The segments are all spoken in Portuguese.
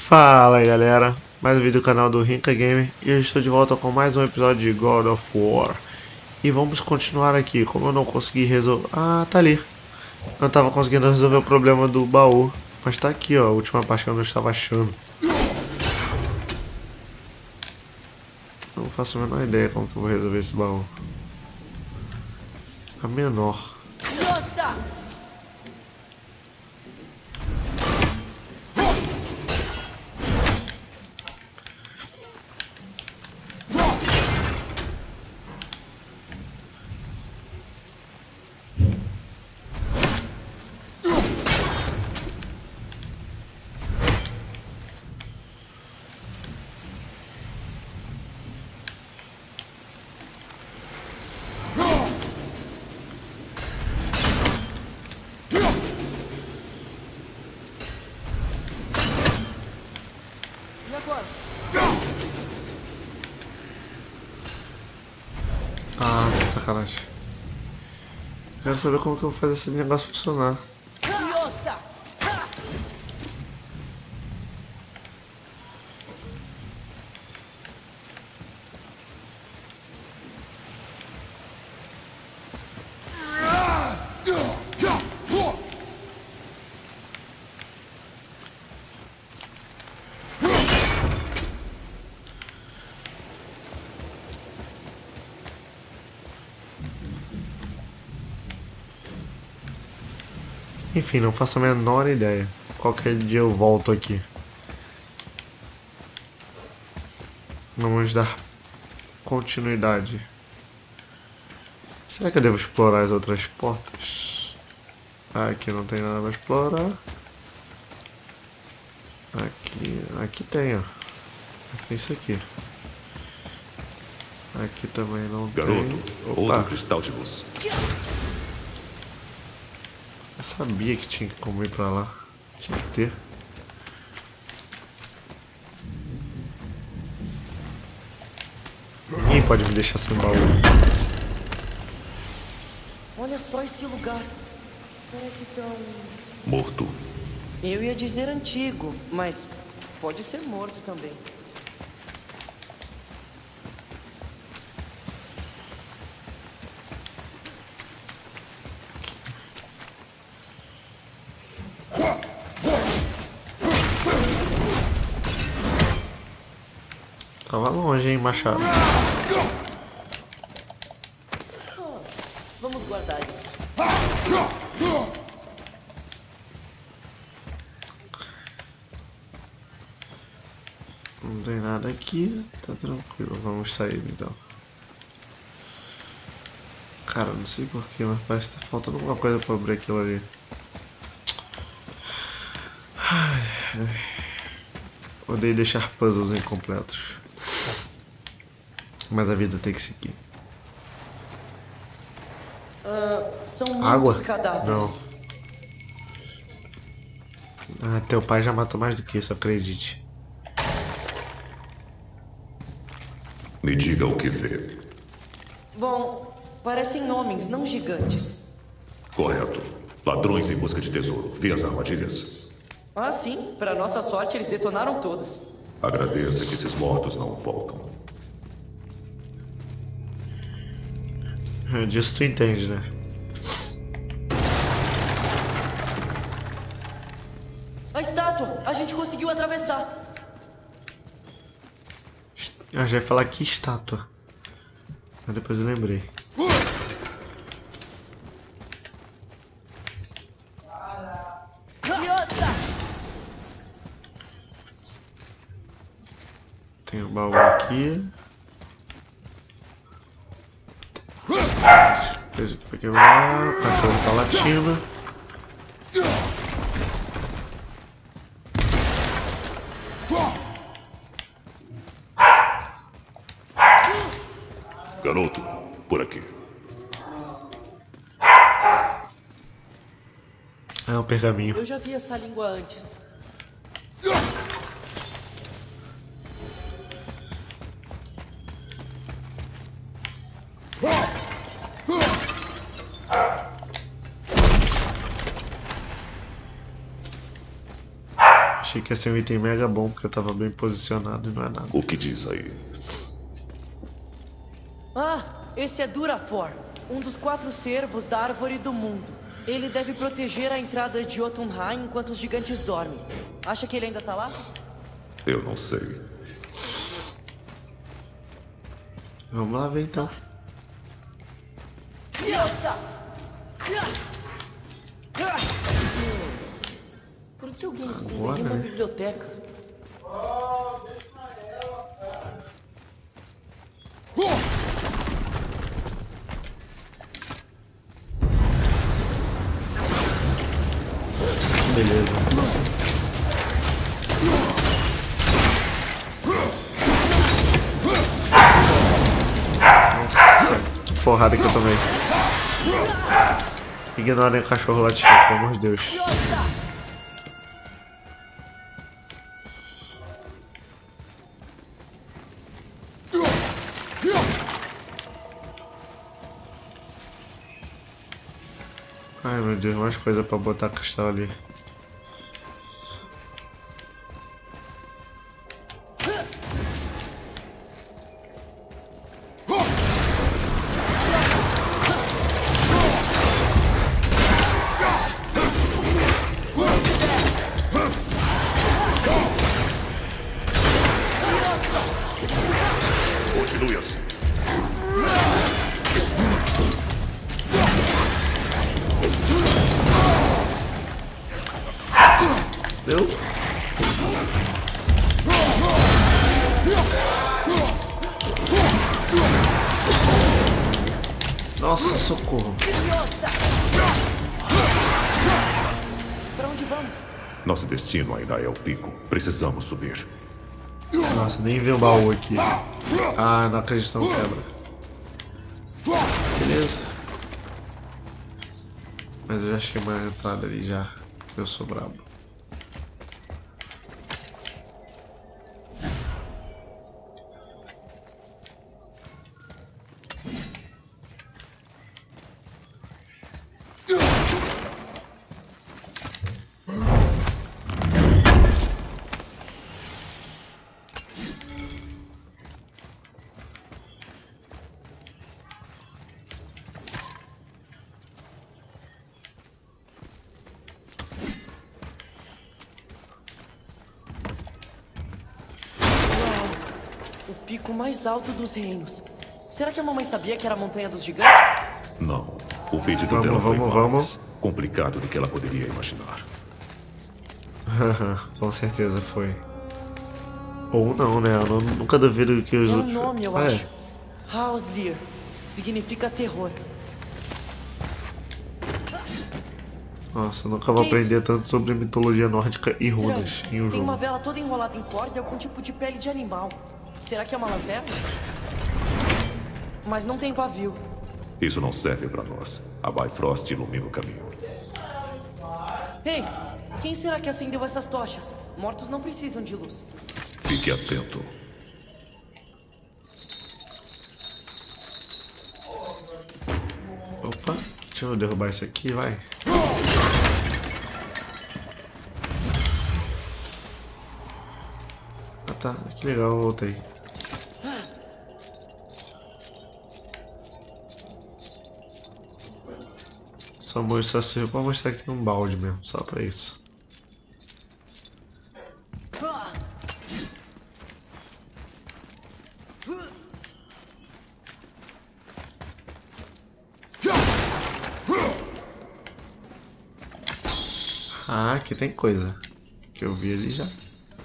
Fala aí galera, mais um vídeo do canal do Rinca Gamer e eu estou de volta com mais um episódio de God of War. E vamos continuar aqui, como eu não consegui resolver... Ah, tá ali. Eu não estava conseguindo resolver o problema do baú, mas tá aqui ó, a última parte que eu não estava achando. Não faço a menor ideia como que eu vou resolver esse baú. A menor. Ah, sacanagem. Quero saber como que eu vou fazer esse negócio funcionar. Enfim, não faço a menor ideia. Qualquer dia eu volto aqui. Vamos dar continuidade. Será que eu devo explorar as outras portas? Aqui não tem nada pra explorar. Aqui tem, ó. Tem isso aqui. Aqui também não tem. Garoto, Opa. outro cristal de luz. Eu sabia que tinha como ir pra lá. Tinha que ter. Ninguém pode me deixar sem baú. Olha só esse lugar. Parece tão... Morto. Eu ia dizer antigo, mas pode ser morto também. Tava longe, hein, machado. Vamos guardar isso. Não tem nada aqui, tá tranquilo. Vamos sair então. Cara, não sei porquê, mas parece que tá faltando alguma coisa pra abrir aquilo ali. Ai, ai. Odeio deixar puzzles incompletos. Mas a vida tem que seguir. São Água? muitos cadáveres. Não. Ah, teu pai já matou mais do que isso, acredite. Me diga o que vê. Bom, parecem homens, não gigantes. Correto. Ladrões em busca de tesouro. Vê as armadilhas? Ah, sim. Para nossa sorte, eles detonaram todas. Agradeça que esses mortos não voltam. Disso tu entende, né? A estátua! A gente conseguiu atravessar. Eu já ia falar que estátua. Mas depois eu lembrei. Tem um baú aqui. Coisa aqui pra quebrar. O cachorro tá latindo. Garoto, por aqui. É um pergaminho. Eu já vi essa língua antes. achei aqui que ia ser um item mega bom, porque eu tava bem posicionado e não é nada. O que diz aí? Ah, esse é Durafor, um dos 4 servos da Árvore do Mundo. Ele deve proteger a entrada de Jotunheim enquanto os gigantes dormem. Acha que ele ainda tá lá? Eu não sei. Vamos lá ver então. Por que alguém Agora, esconderia uma né? biblioteca? Beleza. Nossa, que porrada que eu tomei. Ignorem o cachorro latindo, pelo amor de Deus. Ai meu Deus, mais coisa pra botar cristal ali. Continue assim. Deu? Nossa, socorro. Pra onde vamos? Nosso destino ainda é o pico. Precisamos subir. Nossa, nem vi o baú aqui. Ah, não acredito, não quebra. Beleza. Mas eu já achei uma entrada ali já, que eu sou brabo. O pico mais alto dos reinos. Será que a mamãe sabia que era a Montanha dos Gigantes? Não. O pedido dela foi mais vamos. complicado do que ela poderia imaginar. Com certeza foi. Ou não, né? Eu nunca duvido que os É um outros... nome, eu Ah, acho. Hauslir. Significa terror. Nossa, eu nunca vou Que isso? aprender tanto sobre mitologia nórdica e runas Estranho. em um Tem uma jogo. vela toda enrolada em corda e algum tipo de pele de animal. Será que é uma lanterna? Mas não tem pavio. Isso não serve para nós. A Bifrost ilumina o caminho. Ei, quem será que acendeu essas tochas? Mortos não precisam de luz. Fique atento. Opa, deixa eu derrubar isso aqui, vai. Ah tá, que legal, eu voltei. Só mostrar, serviu pra mostrar que tem um balde mesmo, só pra isso. Ah, aqui tem coisa que eu vi ali já.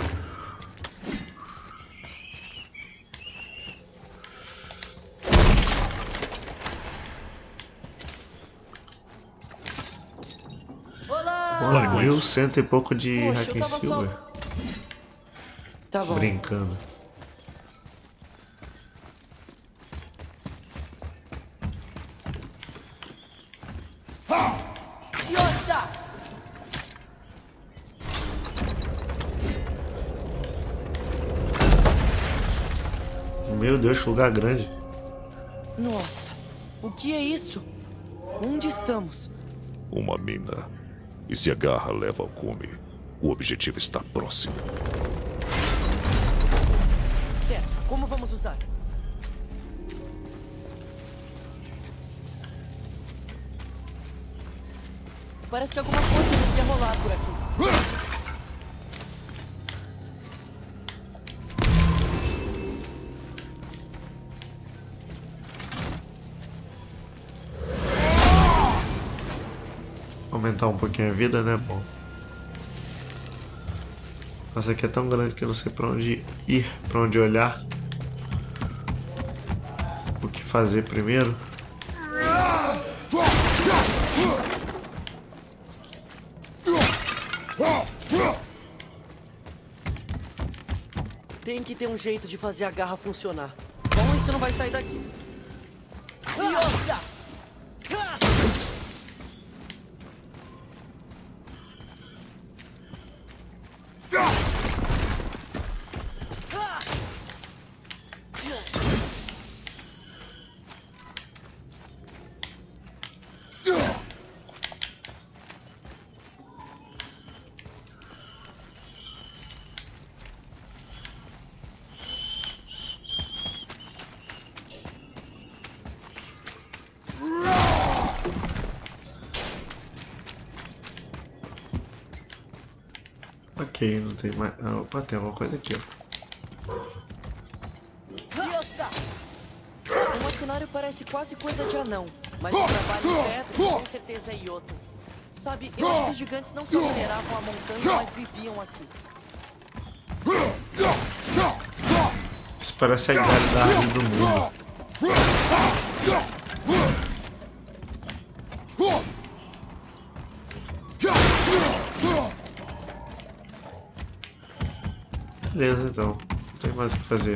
Olá! 1.100 e pouco de Poxa, hack eu and tava silver. só... Tá bom. Brincando. Yosta! Meu Deus, que lugar grande. Nossa, o que é isso? Onde estamos? Uma mina. E se a garra leva ao cume, O objetivo está próximo. Certo, como vamos usar? Parece que alguma coisa devia rolar por aqui. Aumentar um pouquinho a vida, né? Bom. Nossa, aqui é tão grande que eu não sei pra onde ir, pra onde olhar. O que fazer primeiro. Tem que ter um jeito de fazer a garra funcionar. Bom, isso não vai sair daqui. Yosa! Ok, não tem mais. Ah, opa, tem alguma coisa aqui, ó. O maquinário parece quase coisa de anão, mas o trabalho direto com certeza é Yoto. Sabe, eu acho que os gigantes não só mineravam a montanha, mas viviam aqui. Isso parece a idade da árvore do mundo. Beleza, então. Não tem mais o que fazer.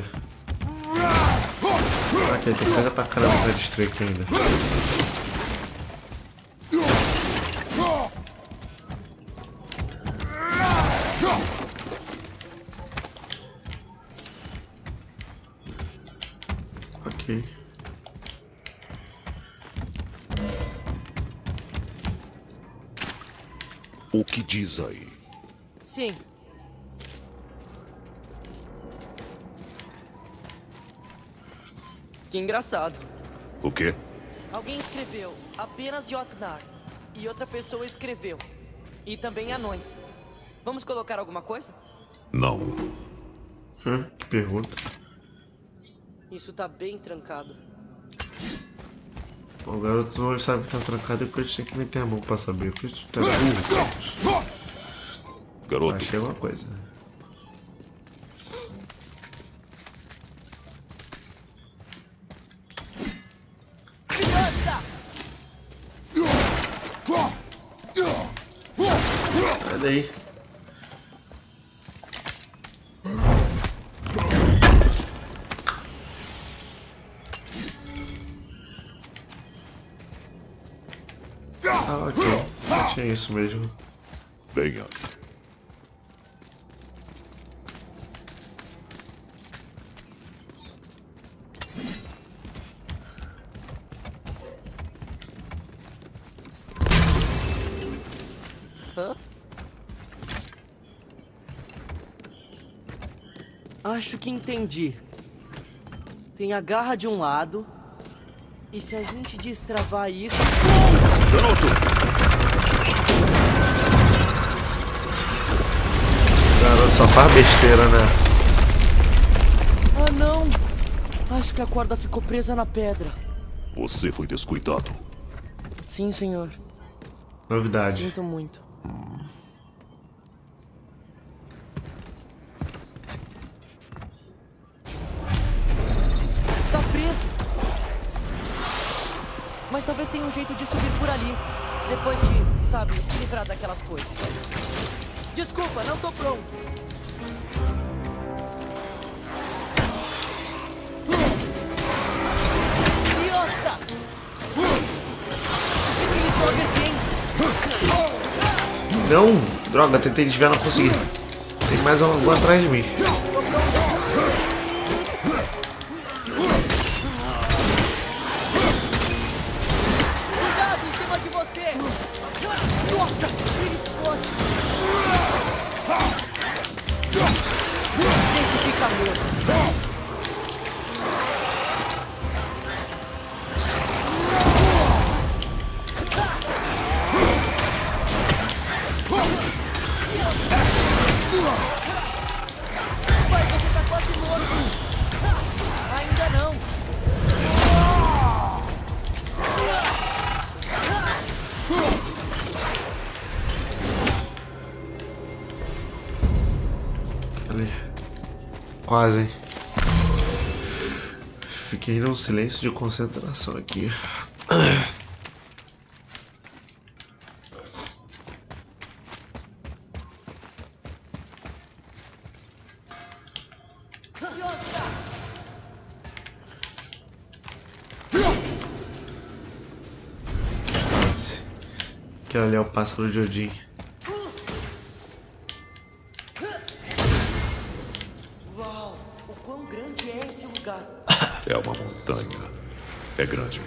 Ok, tem coisa pra caramba pra destruir aqui ainda. Ok. O que diz aí? Sim. Que engraçado. O quê? Alguém escreveu apenas Jotnar e outra pessoa escreveu. E também anões. Vamos colocar alguma coisa? Não. Que pergunta. Isso tá bem trancado. O garoto não sabe que tá trancado e depois a gente tem que meter a mão pra saber. Porque a gente tá burro. Garoto, Achei uma coisa. Sai daí. Ah, ok. Só tinha isso mesmo. venha. Hã? Acho que entendi. Tem a garra de um lado. E se a gente destravar isso... Garoto! Garoto só faz besteira, né? Ah, não! Acho que a corda ficou presa na pedra. Você foi descuidado. Sim, senhor. Novidade. Sinto muito. Tá preso! Mas talvez tenha um jeito de subir por ali. Depois de, sabe, se livrar daquelas coisas. Desculpa, não tô pronto. Yosta! Aquele Frogger tem. Não! Droga, tentei desviar, não consegui. Tem mais um atrás de mim. Cuidado em cima de você! Nossa, ele explode! Esse fica morto. Vai, você tá quase morto. Ainda não. Ali. Quase, hein? Fiquei num silêncio de concentração aqui. Quase. Aquele ali é o pássaro de Odin. Uau, o quão grande é esse lugar? É uma montanha. É grande.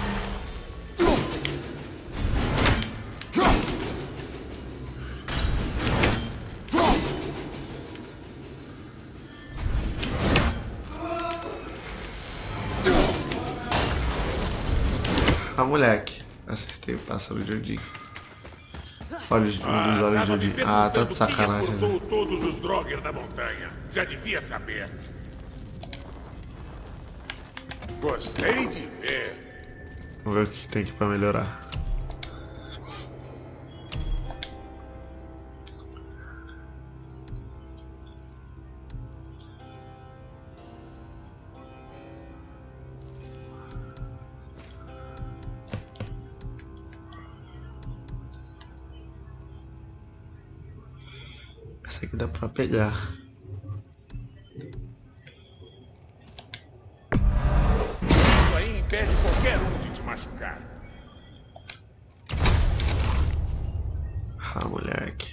Ah, moleque. Acertei o pássaro de Odin. Olhos, um dos olhos de Odin. Ah, tá de sacanagem, né? Quem todos os Draugr da montanha? Já devia saber. Gostei de ver. Vamos ver o que tem aqui pra melhorar. Essa aqui dá pra pegar. Isso aí impede qualquer um de te machucar. Ah, moleque.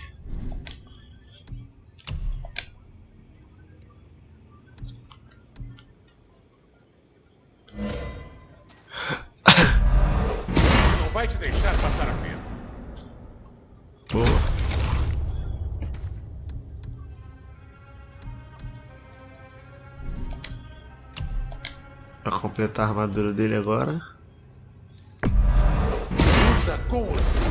Não vai te deixar passar a pena. Boa. Pra completar a armadura dele agora. Usa com os...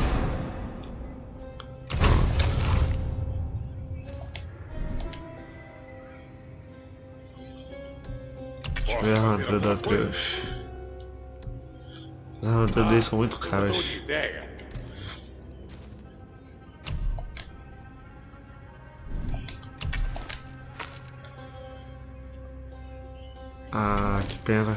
Deixa eu ver a armadura do Atreus. As armaduras deles são muito caras. Mudou de ideia. Ah, que pena.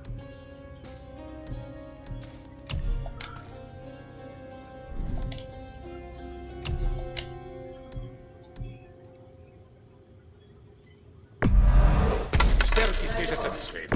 Espero que esteja satisfeito.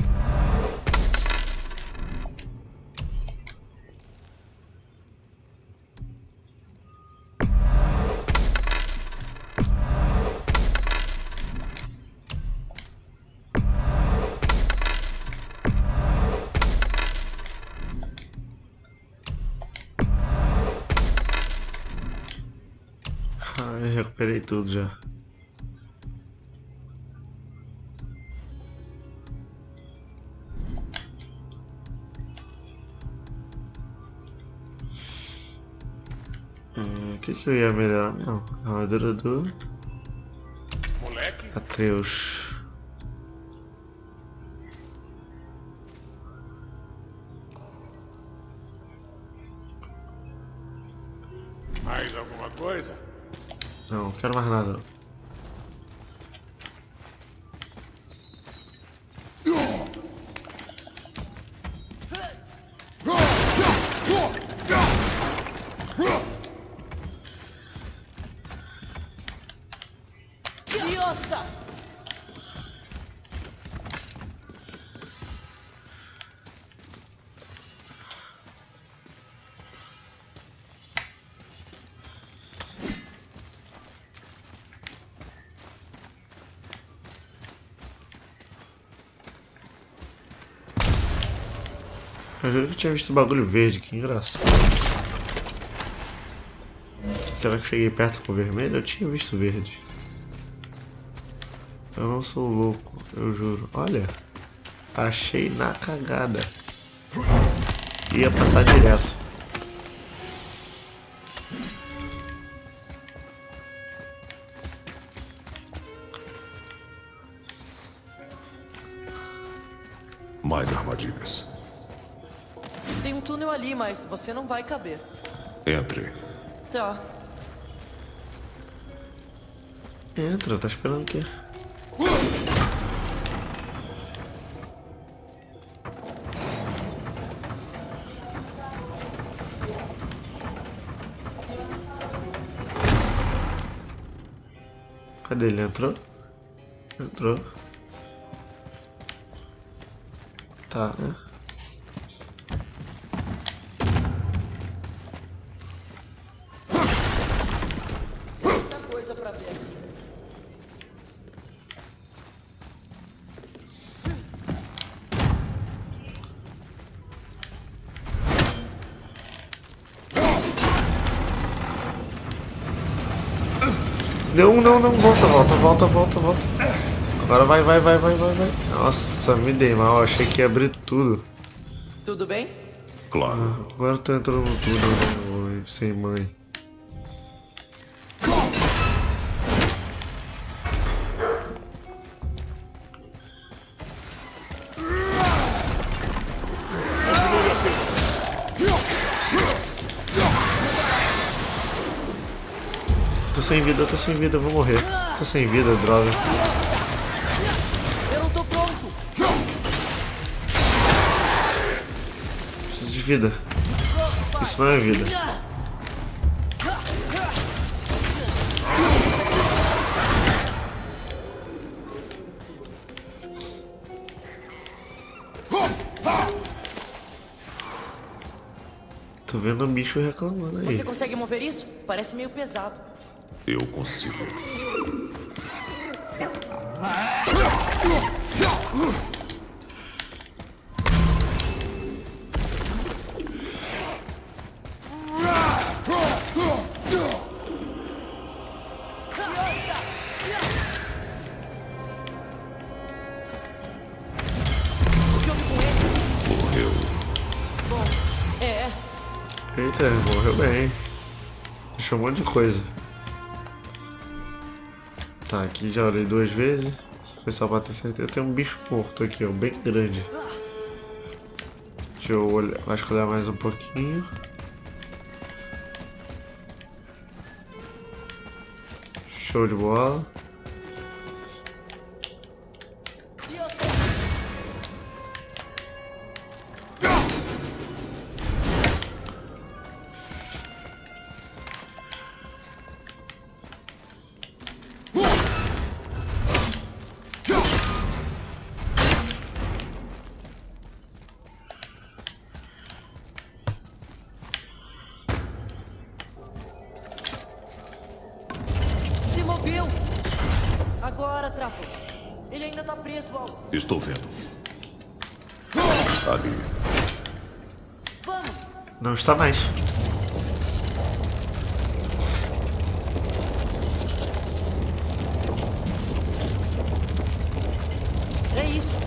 Ah, eu recuperei tudo já. O que eu ia melhorar mesmo? A armadura do Moleque, Atreus. mais alguma coisa? Não quero mais nada. Liosta! Eu já tinha visto o bagulho verde, que engraçado. Será que eu cheguei perto com o vermelho? Eu tinha visto verde. Eu não sou louco, eu juro. Olha, achei na cagada. Ia passar direto. Mais armadilhas. Tem um túnel ali, mas você não vai caber. Entre. Tá. Entra, tá esperando o quê? Cadê ele? Entrou? Entrou. Tá, né? Muita coisa pra ver aqui. Não, não, não, volta. Agora vai. Nossa, me dei mal, achei que ia abrir tudo. Tudo bem? Claro. Agora eu tô entrando tudo, né, sem mãe. Tô sem vida, eu vou morrer. Tô sem vida, droga. Eu não tô pronto. Preciso de vida. Isso não é vida. Tô vendo um bicho reclamando aí. Você consegue mover isso? Parece meio pesado. Eu consigo. Morreu. Bom, Eita, morreu bem. Deixou um monte de coisa. Tá, aqui já olhei 2 vezes. Foi só pra ter certeza. Tem um bicho morto aqui, ó, bem grande. Deixa eu olhar, vasculhar mais um pouquinho. Show de bola. se moveu. Agora travou. Ele ainda tá preso ao... Estou vendo. Ali. Vamos. Não está mais. É isso.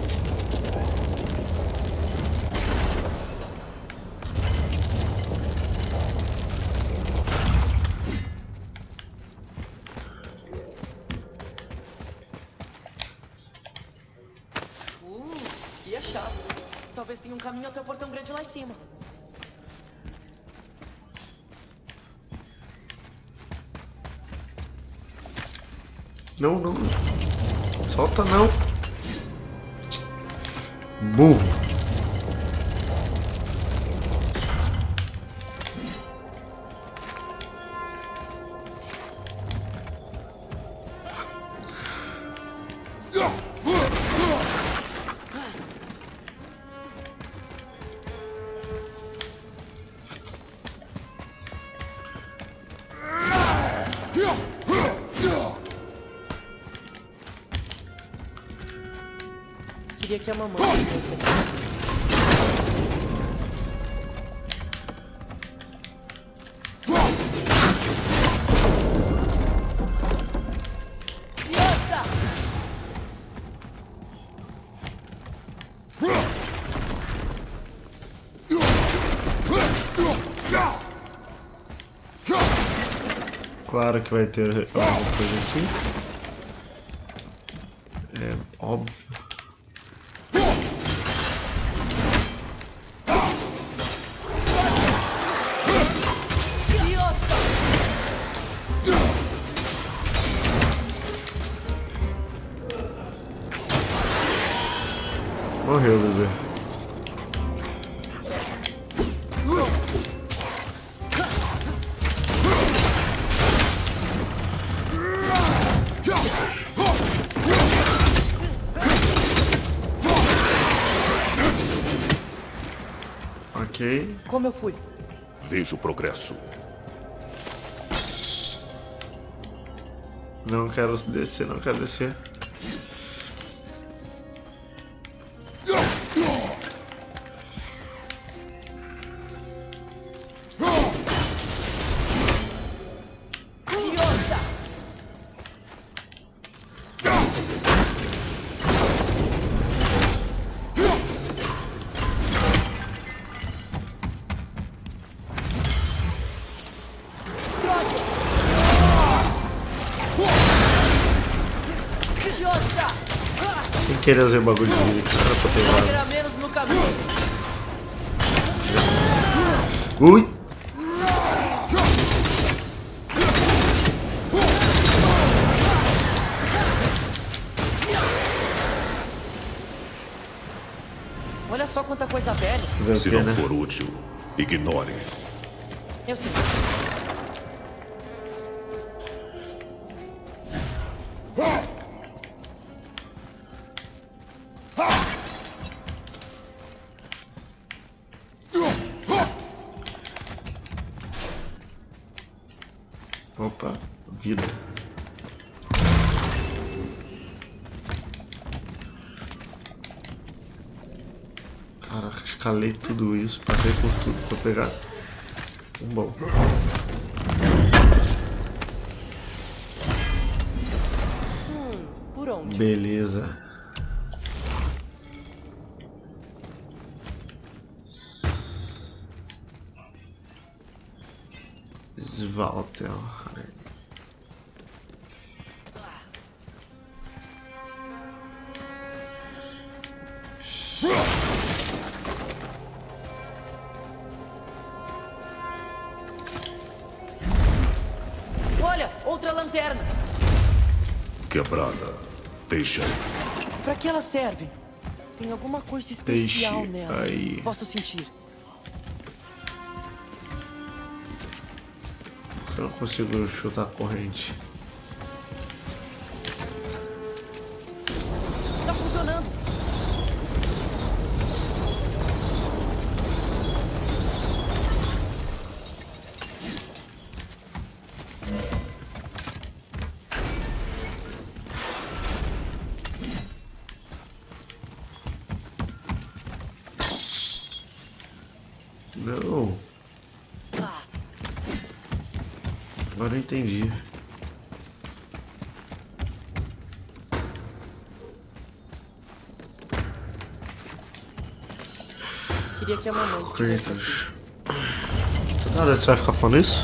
Que achado. Talvez tenha um caminho até o portão grande lá em cima. Não, não. Solta não. Burro. Queria que a mamãe viesse aqui. claro que vai ter alguma coisa aqui. É óbvio. Morreu, bebê. Ok. Como eu fui? Vejo progresso. Não quero descer, não quero descer. Sem querer usar o bagulho de vida que era pra pegar. Terá menos no caminho. Ui! Olha só quanta coisa velha. Fazer o Se quê, não né? for útil, ignore. Eu sei. Opa, vida. Caraca, escalei tudo isso, passei por tudo pra pegar um bom. Por onde? Beleza. Svalterheim. Olha, outra lanterna. Quebrada. Deixa. Pra que ela serve? Tem alguma coisa especial Deixe nelas. aí. Posso sentir. Eu não consigo chutar a corrente. Tá funcionando. Não. Agora eu entendi. Queria que a mamãe estivesse aqui. Kratos. Toda hora você vai ficar falando isso?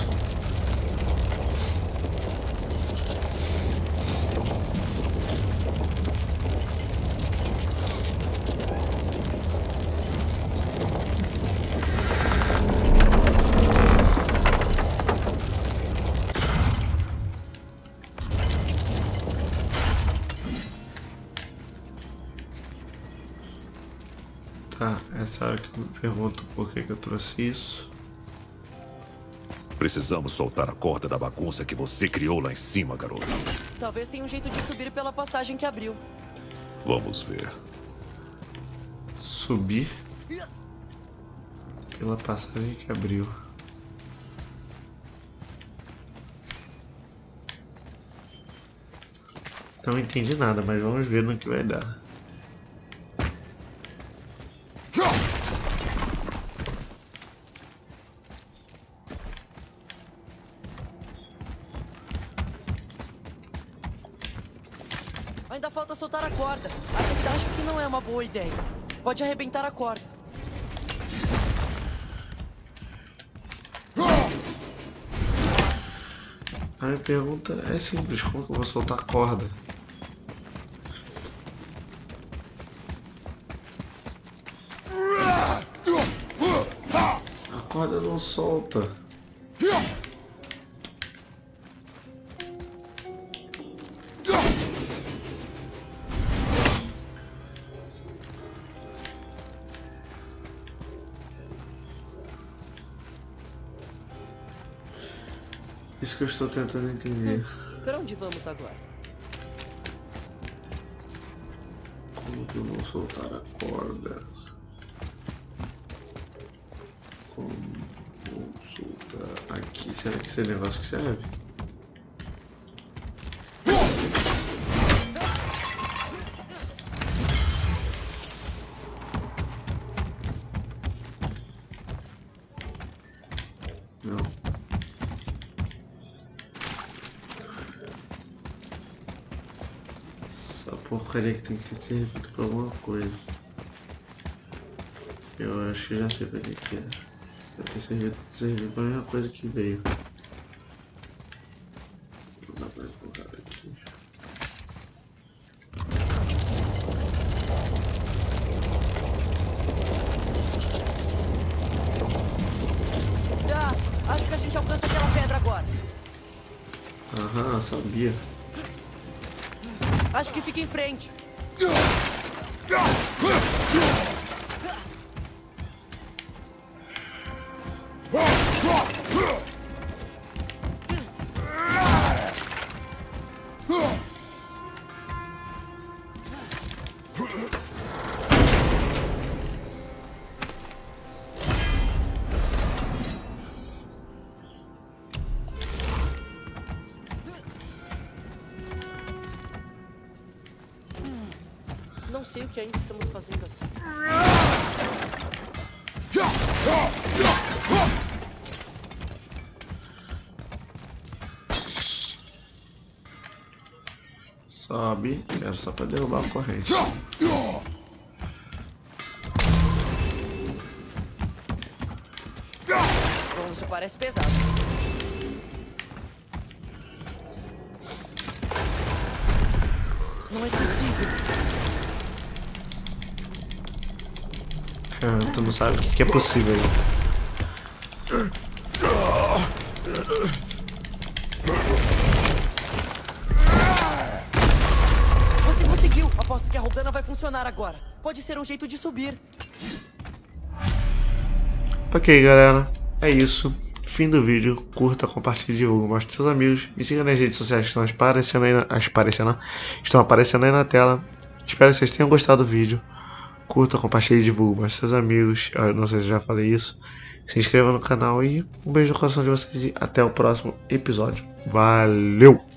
Tá, essa hora que eu me pergunto por que eu trouxe isso. Precisamos soltar a corda da bagunça que você criou lá em cima, garoto. Talvez tenha um jeito de subir pela passagem que abriu. Vamos ver. Subir pela passagem que abriu. Não entendi nada, mas vamos ver no que vai dar. Ainda falta soltar a corda. Acho que não é uma boa ideia. Pode arrebentar a corda. A minha pergunta é simples, como que eu vou soltar a corda? A corda não solta. Isso que eu estou tentando entender. Para onde vamos agora? Como que eu vou soltar a corda? Como vou soltar aqui? Será que esse é o negócio que serve? Não. Essa porcaria que tem que ter servido pra alguma coisa. Eu acho que já sei pra que é. Deve ter servido pra mesma coisa que veio. Não dá pra empurrar aqui. Acho que a gente alcança aquela pedra agora. Aham, sabia. Acho que fica em frente. Não sei o que ainda estamos fazendo aqui. Sobe, era só pra derrubar a corrente. Bom, isso parece pesado. Não é possível. Tu não sabe o que é possível. Você conseguiu! Aposto que a rodana vai funcionar agora. Pode ser um jeito de subir. Ok, galera. É isso. Fim do vídeo. Curta, compartilhe, divulgue, mostre seus amigos. Me siga nas redes sociais que estão estão aparecendo aí na tela. Espero que vocês tenham gostado do vídeo. Curta, compartilhe, divulgue, mostre seus amigos. Eu não sei se já falei isso. Se inscreva no canal e um beijo no coração de vocês e até o próximo episódio. Valeu!